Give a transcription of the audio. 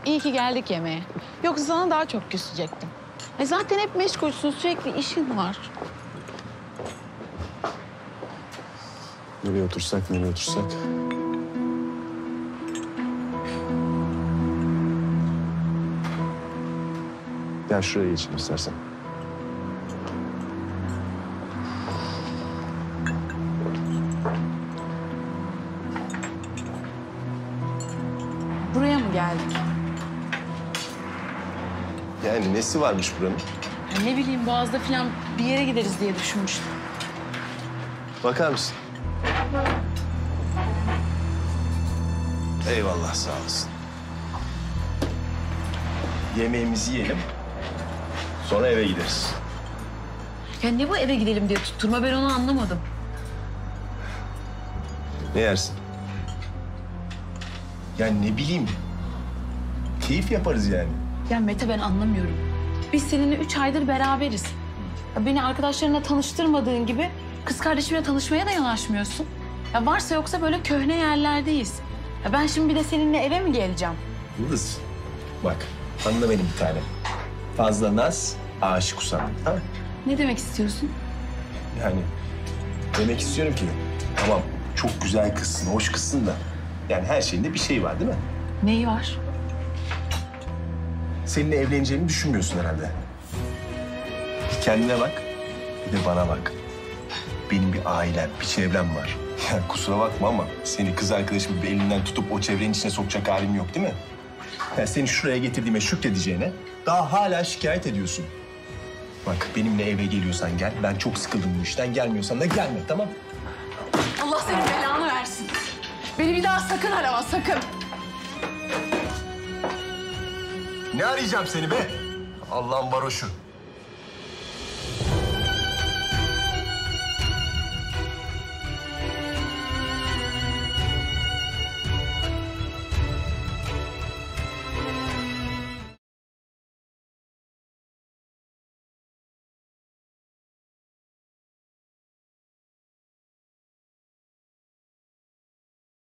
İyi ki geldik yemeğe. Yoksa sana daha çok küsecektim. Zaten hep meşgulsün, sürekli işin var. Nereye otursak, nereye otursak? Gel şuraya geçelim istersen. Buraya mı geldik? Yani nesi varmış buranın? Ya ne bileyim, Boğaz'da falan bir yere gideriz diye düşünmüştüm. Bakar mısın? Eyvallah, sağ olasın. Yemeğimizi yiyelim. Sonra eve gideriz. Ya ne bu eve gidelim diye tutturma, ben onu anlamadım. Ne yersin? Yani ne bileyim. Keyif yaparız yani. Ya Mete, ben anlamıyorum. Biz seninle 3 aydır beraberiz. Ya beni arkadaşlarına tanıştırmadığın gibi kız kardeşimle tanışmaya da yanaşmıyorsun. Ya varsa yoksa böyle köhne yerlerdeyiz. Ya ben şimdi bir de seninle eve mi geleceğim? Yıldız, bak anla benim bir tanem. Fazla naz, aşık kusar. Ha? Ne demek istiyorsun? Yani demek istiyorum ki tamam çok güzel kızsın, hoş kızsın da yani her şeyinde bir şey var değil mi? Neyi var? Seninle evleneceğini düşünmüyorsun herhalde. Bir kendine bak, bir de bana bak. Benim bir ailem, bir çevrem var. Ya kusura bakma ama seni kız arkadaşımın bir elinden tutup o çevrenin içine sokacak halim yok değil mi? Ya seni şuraya getirdiğime şükredeceğine daha hala şikayet ediyorsun. Bak benimle eve geliyorsan gel. Ben çok sıkıldım bu işten. Gelmiyorsan da gelme, tamam? Allah senin belanı versin. Beni bir daha sakın arama, sakın. Ne arayacağım seni be? Allah'ın varoşu.